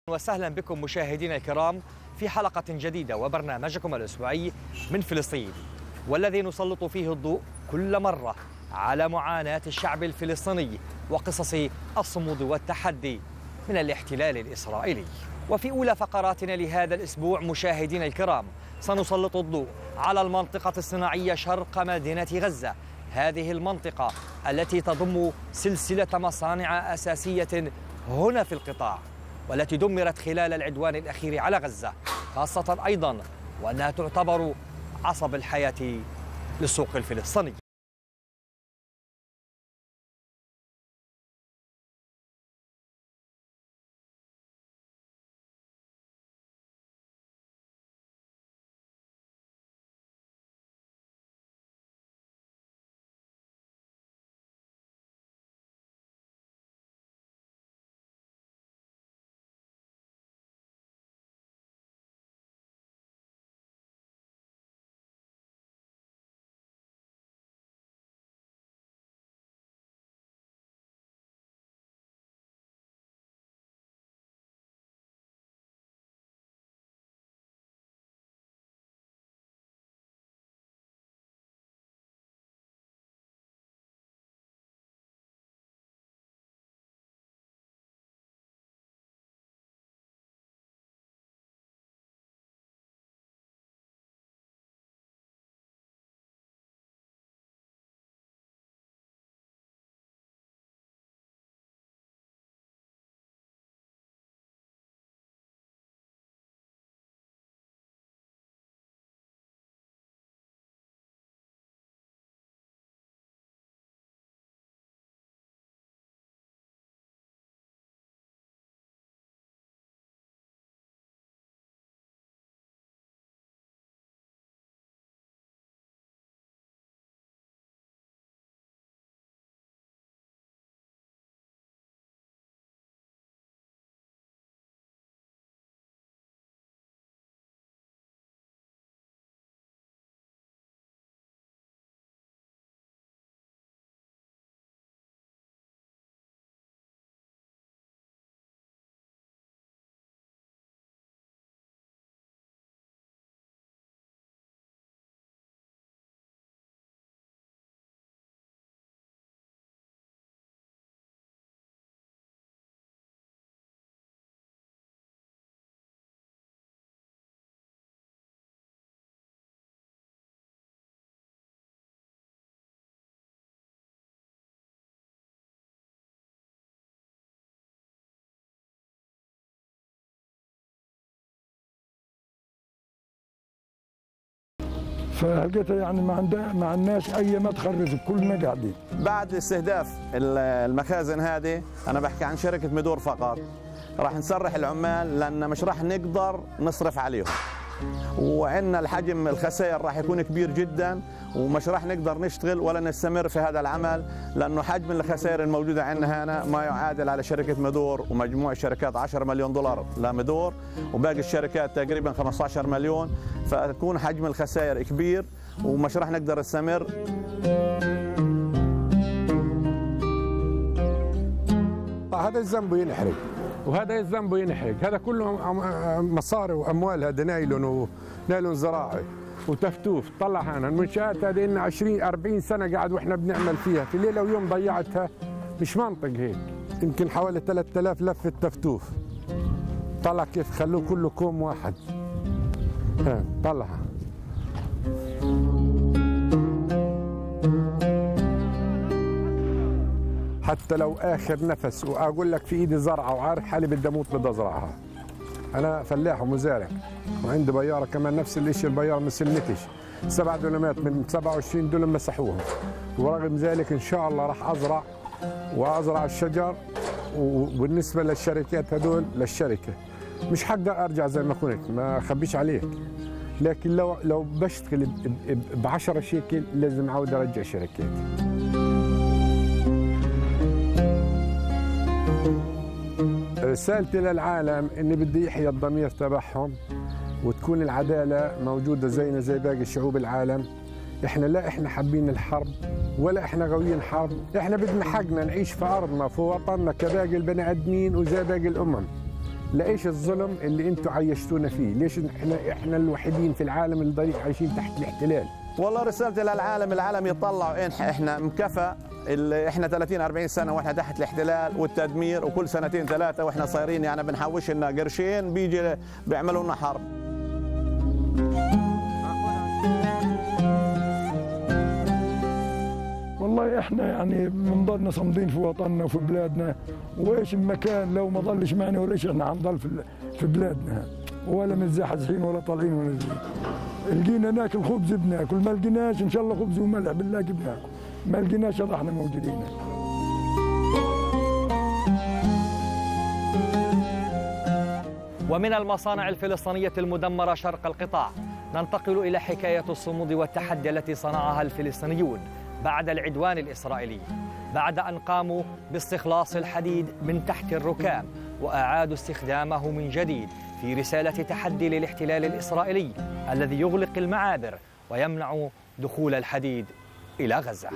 وسهلا بكم مشاهدينا الكرام في حلقة جديدة وبرنامجكم الأسبوعي من فلسطين، والذي نسلط فيه الضوء كل مرة على معاناة الشعب الفلسطيني وقصص الصمود والتحدي من الاحتلال الإسرائيلي. وفي أولى فقراتنا لهذا الأسبوع مشاهدينا الكرام سنسلط الضوء على المنطقة الصناعية شرق مدينة غزة، هذه المنطقة التي تضم سلسلة مصانع أساسية هنا في القطاع، والتي دمرت خلال العدوان الأخير على غزة، خاصة أيضا وأنها تعتبر عصب الحياة للسوق الفلسطيني. فلقيتها يعني ما عندناش اي مدخل رزق، كلنا قاعدين. بعد استهداف المخازن هذه انا بحكي عن شركه ميدور فقط، راح نسرح العمال لان مش راح نقدر نصرف عليهم، وعندنا الحجم الخسائر راح يكون كبير جدا، ومش راح نقدر نشتغل ولا نستمر في هذا العمل، لانه حجم الخسائر الموجوده عندنا هنا ما يعادل على شركه ميدور ومجموع الشركات 10 مليون دولار لميدور، وباقي الشركات تقريبا 15 مليون، فتكون حجم الخسائر كبير ومش راح نقدر نستمر. هذا الذنب ينحرق وهذا الذنب ينحرق، هذا كله مصاري واموال، هذا نايلون زراعي وتفتوف. طلع هنا المنشآت هذه لنا 20 40 سنه قاعد واحنا بنعمل فيها، في ليله ويوم ضيعتها، مش منطق هيك. يمكن حوالي 3000 لفه تفتوف. طلع كيف خلوه كله كوم واحد. ها طلعها. حتى لو اخر نفس واقول لك في ايدي زرعه وعارف حالي بدي اموت بدي ازرعها. انا فلاح ومزارع وعندي بياره كمان نفس الشيء، البياره ما سلمتش 7 دولمات من 27 دولم مسحوهم، ورغم ذلك ان شاء الله راح ازرع الشجر. وبالنسبه للشركات هذول للشركه مش حقدر ارجع زي ما كنت، ما اخبيش عليك، لكن لو بشتغل ب 10 شيكل لازم اعود ارجع شركاتي. رسالتي للعالم اني بدي يحيى الضمير تبعهم وتكون العداله موجوده زينا زي باقي شعوب العالم. احنا حابين الحرب ولا احنا غاويين حرب، احنا بدنا حقنا نعيش في ارضنا في وطننا كباقي البني ادمين وزي باقي الامم. لايش الظلم اللي انتم عيشتونا فيه؟ ليش احنا الوحيدين في العالم اللي ضليل عايشين تحت الاحتلال؟ والله رسالتي للعالم، العالم يطلعوا احنا مكفى، اللي احنا 30 40 سنه واحنا تحت الاحتلال والتدمير، وكل سنتين ثلاثه واحنا صايرين يعني بنحوش لنا قرشين بيجي بيعملوا لنا حرب. والله احنا يعني بنضلنا صامدين في وطننا وفي بلادنا، وايش المكان لو ما ضلش معنا وليش احنا حنضل في بلادنا، ولا متزحزحين ولا طالعين ولا زين. لقينا ناكل خبز بناكل، ما لقيناش ان شاء الله خبز وملح بنلاقي بناكل، ما لقيناش احنا موجودين. ومن المصانع الفلسطينية المدمرة شرق القطاع ننتقل إلى حكاية الصمود والتحدي التي صنعها الفلسطينيون بعد العدوان الإسرائيلي، بعد أن قاموا باستخلاص الحديد من تحت الركام وأعادوا استخدامه من جديد في رسالة تحدي للاحتلال الإسرائيلي الذي يغلق المعابر ويمنع دخول الحديد إلى غزة.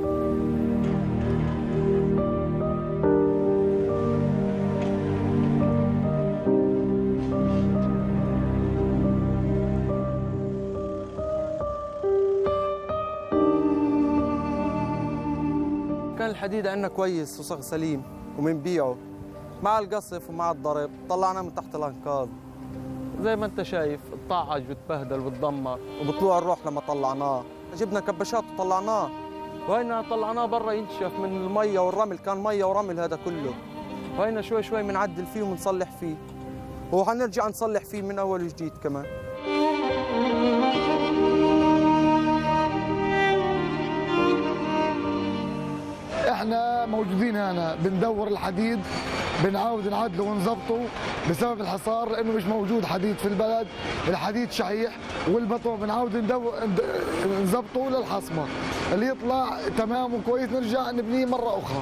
كان الحديد عندنا كويس وصغ سليم ومنبيعه مع القصف ومع الضرب، طلعناه من تحت الانقاض. زي ما انت شايف اتطعج وتبهدل وتدمر، وبطلوع الروح لما طلعناه. جبنا كبشات وطلعناه، وهينا طلعناه برا ينشف من الميه والرمل، كان ميه ورمل هذا كله. وهينا شوي شوي بنعدل فيه وبنصلح فيه، وحنرجع نصلح فيه من اول وجديد كمان. احنا موجودين هنا بندور الحديد، بنعاود نعدله ونظبطه بسبب الحصار، لانه مش موجود حديد في البلد، الحديد شحيح والبطو بنعاود نظبطه للحصمه اللي يطلع تمام وكويس، نرجع نبنيه مره اخرى.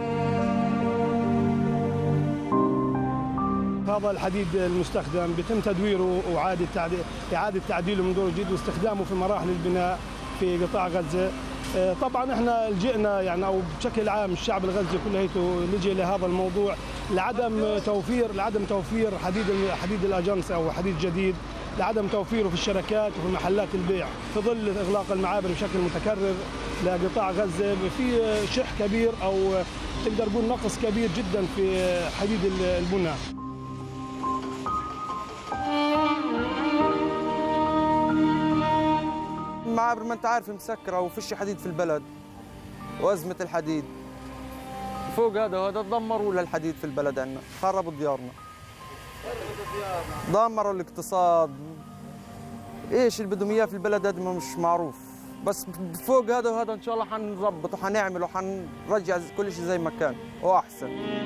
هذا الحديد المستخدم بيتم تدويره وإعادة تعديله من جديد واستخدامه في مراحل البناء في قطاع غزة. طبعا احنا لجئنا يعني او بشكل عام الشعب الغزي كليته لجئ لهذا الموضوع لعدم توفير حديد الاجنس او حديد جديد، لعدم توفيره في الشركات وفي محلات البيع، في ظل اغلاق المعابر بشكل متكرر لقطاع غزه. في شح كبير او تقدر تقول نقص كبير جدا في حديد البناء. المعابر ما انت عارف مسكره وفيش حديد في البلد، وازمه الحديد فوق هذا وهذا دمروا للحديد في البلد عندنا، خربوا ديارنا، دمروا الاقتصاد. ايش اللي بدهم اياه في البلد هذا مش معروف، بس فوق هذا وهذا ان شاء الله حنظبط وحنعمل وحنرجع كل شيء زي ما كان واحسن.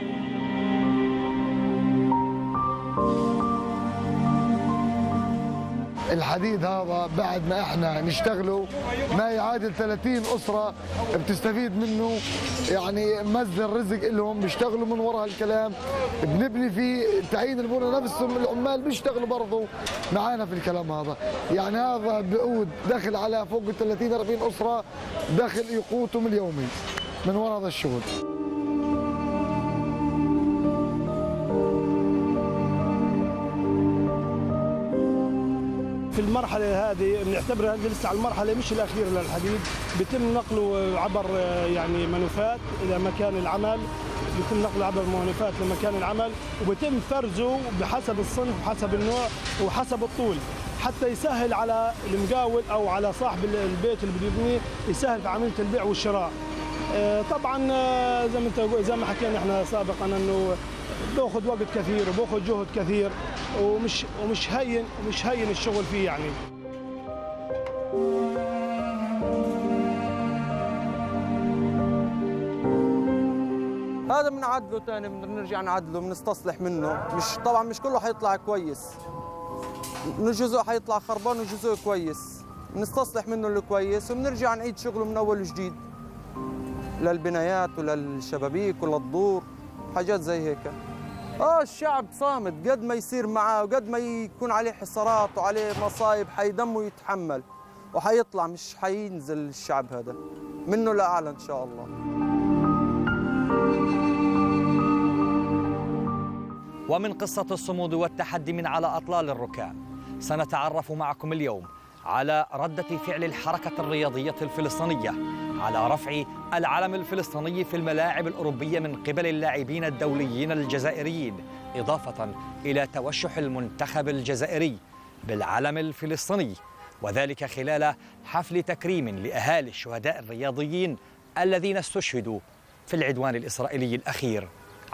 الحديد هذا بعد ما احنا نشتغله ما يعادل 30 اسره بتستفيد منه، يعني مصدر رزق لهم، بيشتغلوا من وراء الكلام، بنبني فيه تعيين البنى نفسهم العمال بيشتغلوا برضه معانا في الكلام هذا، يعني هذا بيعود دخل على فوق 30 40 اسره، دخل يقوتهم اليومي من وراء هذا الشغل. في المرحلة هذه بنعتبرها هذه لسه على المرحلة مش الأخيرة للحديد، بيتم نقله عبر يعني منوفات إلى مكان العمل، بيتم نقله عبر منوفات لمكان العمل، وبيتم فرزه بحسب الصنف وحسب النوع وحسب الطول، حتى يسهل على المقاول أو على صاحب البيت اللي بده يبنيه، يسهل في عملية البيع والشراء. طبعا زي ما حكينا احنا سابقا انه بياخذ وقت كثير وبياخذ جهد كثير ومش هين الشغل فيه يعني. هذا بنعدله ثاني، بنرجع نعدله، بنستصلح منه، طبعا مش كله حيطلع كويس، من جزء حيطلع خربان وجزء كويس، بنستصلح منه اللي كويس وبنرجع نعيد شغله من اول وجديد للبنايات وللشبابيك وللدور، حاجات زي هيك. الشعب صامد، قد ما يصير معاه وقد ما يكون عليه حصارات وعليه مصايب حيدمه يتحمل وحيطلع، مش حينزل الشعب هذا منه لأعلى إن شاء الله. ومن قصة الصمود والتحدي من على أطلال الركام. سنتعرف معكم اليوم على ردة فعل الحركة الرياضية الفلسطينية على رفع العلم الفلسطيني في الملاعب الأوروبية من قبل اللاعبين الدوليين الجزائريين، إضافة إلى توشح المنتخب الجزائري بالعلم الفلسطيني، وذلك خلال حفل تكريم لأهالي الشهداء الرياضيين الذين استشهدوا في العدوان الإسرائيلي الأخير.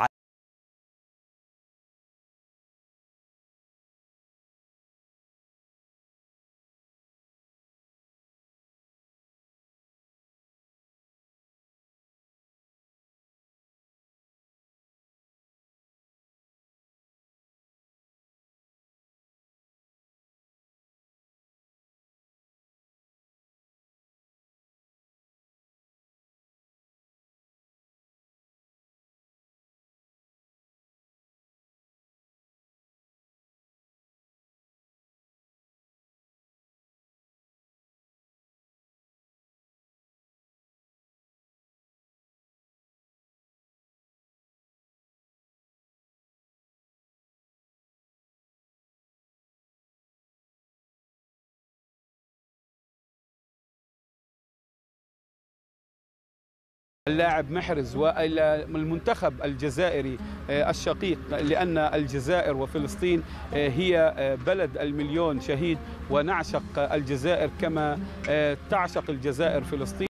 اللاعب محرز والمنتخب الجزائري الشقيق، لأن الجزائر وفلسطين هي بلد المليون شهيد، ونعشق الجزائر كما تعشق الجزائر فلسطين.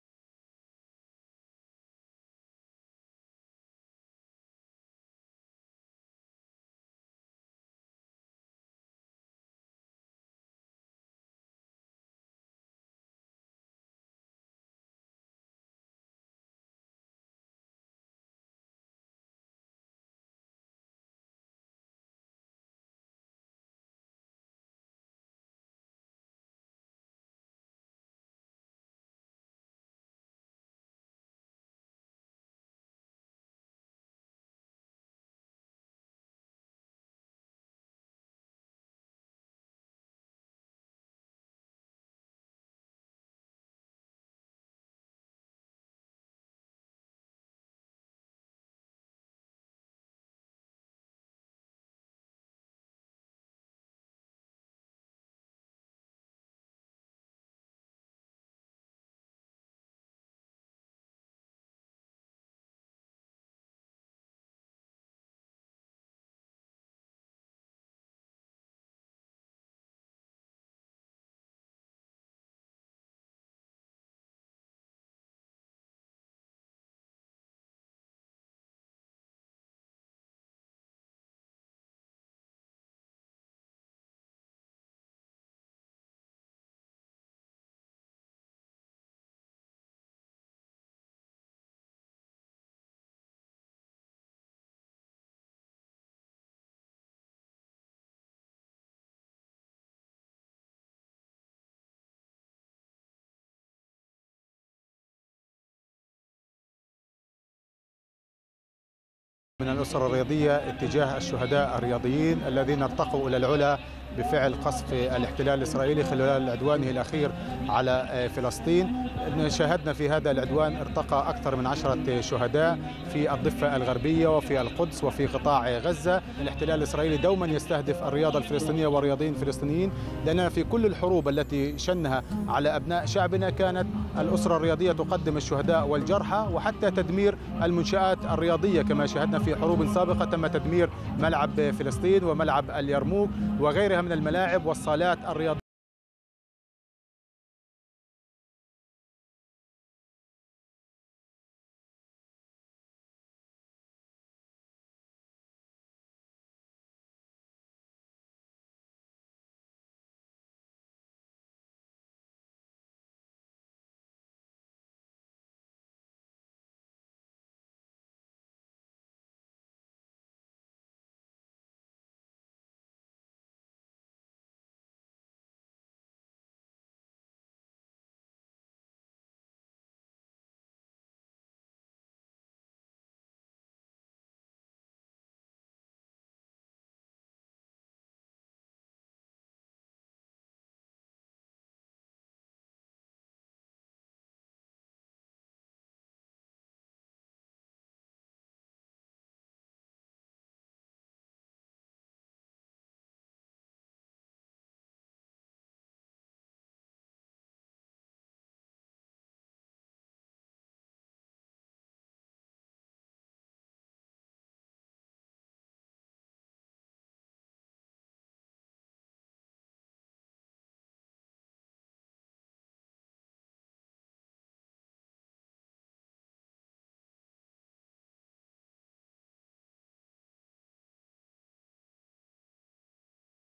من الأسرة الرياضية اتجاه الشهداء الرياضيين الذين ارتقوا إلى العلا بفعل قصف الاحتلال الإسرائيلي خلال عدوانه الأخير على فلسطين. شاهدنا في هذا العدوان ارتقى أكثر من 10 شهداء في الضفة الغربية وفي القدس وفي قطاع غزة. الاحتلال الإسرائيلي دوما يستهدف الرياضة الفلسطينية والرياضيين الفلسطينيين، لأننا في كل الحروب التي شنها على أبناء شعبنا كانت الأسرة الرياضية تقدم الشهداء والجرحى، وحتى تدمير المنشآت الرياضية كما شاهدنا في حروب سابقة تم تدمير ملعب فلسطين وملعب اليرموك وغيرها من الملاعب والصالات الرياضية.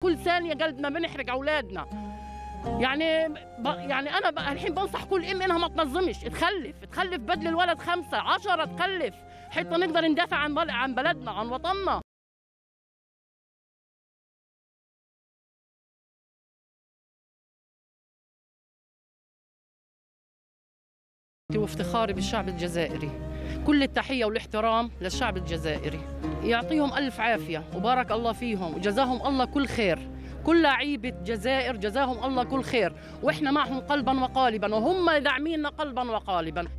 كل ثانيه قلبنا بنحرق اولادنا. يعني انا الحين بنصح كل ام انها ما تنظمش، تخلف بدل الولد 5 10 تخلف حتى نقدر ندافع عن بلدنا عن وطننا. وافتخاري بالشعب الجزائري، كل التحية والاحترام للشعب الجزائري، يعطيهم ألف عافية وبارك الله فيهم وجزاهم الله كل خير، كل لعيبة جزائر جزاهم الله كل خير، وإحنا معهم قلبا وقالبا وهم داعميننا قلبا وقالبا.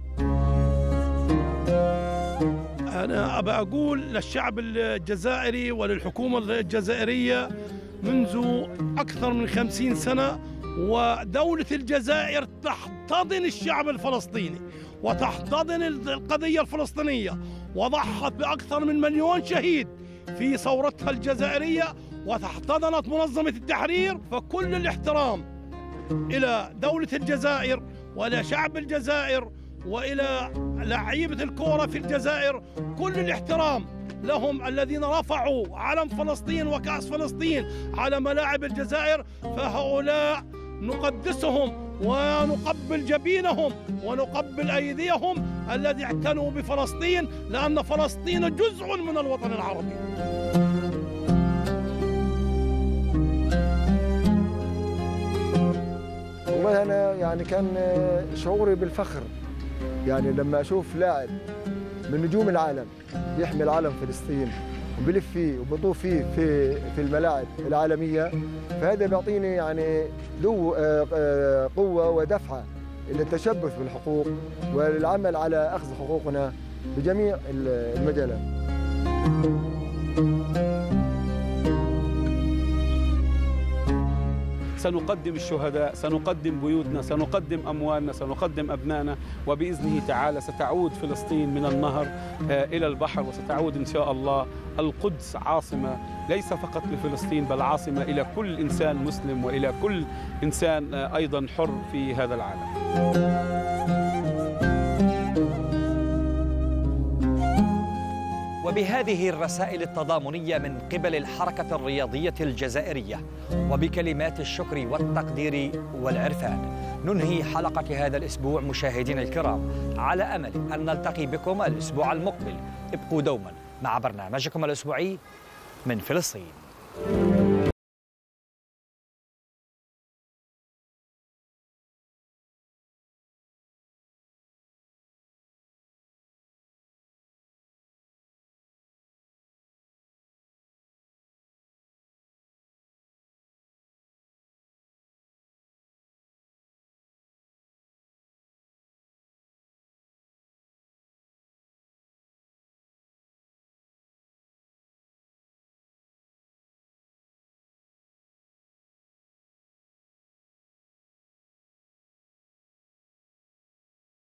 أنا أبى أقول للشعب الجزائري وللحكومة الجزائرية منذ أكثر من 50 سنة ودولة الجزائر تحتضن الشعب الفلسطيني وتحتضن القضية الفلسطينية، وضحت بأكثر من 1,000,000 شهيد في ثورتها الجزائرية، وتحتضنت منظمة التحرير. فكل الاحترام إلى دولة الجزائر وإلى شعب الجزائر وإلى لعيبة الكرة في الجزائر، كل الاحترام لهم الذين رفعوا علم فلسطين وكأس فلسطين على ملاعب الجزائر، فهؤلاء نقدسهم ونقبل جبينهم ونقبل أيديهم الذي اعتنوا بفلسطين، لأن فلسطين جزء من الوطن العربي. والله أنا يعني كان شعوري بالفخر يعني لما أشوف لاعب من نجوم العالم يحمل علم فلسطين وبلف فيه وبطوف فيه في الملاعب العالمية، فهذا بيعطيني يعني له قوة ودفعة للتشبث بالحقوق والعمل على أخذ حقوقنا بجميع المجالات. سنقدم الشهداء، سنقدم بيوتنا، سنقدم أموالنا، سنقدم أبنائنا، وبإذنه تعالى ستعود فلسطين من النهر إلى البحر، وستعود إن شاء الله القدس عاصمة ليس فقط لفلسطين بل عاصمة إلى كل إنسان مسلم وإلى كل إنسان أيضا حر في هذا العالم. وبهذه الرسائل التضامنية من قبل الحركة الرياضية الجزائرية وبكلمات الشكر والتقدير والعرفان ننهي حلقة هذا الأسبوع مشاهدينا الكرام، على أمل أن نلتقي بكم الأسبوع المقبل. ابقوا دوما مع برنامجكم الأسبوعي من فلسطين.